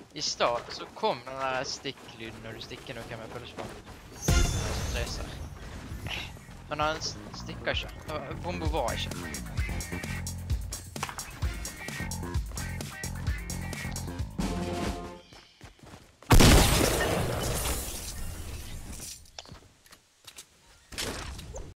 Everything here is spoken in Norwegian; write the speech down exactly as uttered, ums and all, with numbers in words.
I stad så kom den der stikklyden når du stikker noe med pølsebomb. Som reiser. Men han stikker ikke. Bombo var ikke.